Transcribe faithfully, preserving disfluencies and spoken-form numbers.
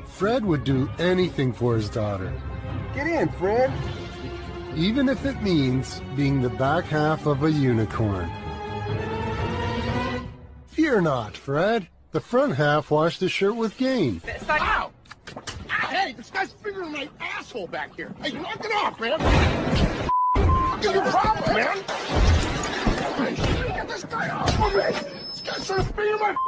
Fred would do anything for his daughter. Get in, Fred. Even if it means being the back half of a unicorn. Fear not, Fred. The front half washed the shirt with Gain. Ow! Hey, this guy's fingering my asshole back here. Hey, knock it off, man. What's your problem, man? Hey, get this guy off of me. This guy's trying to finger my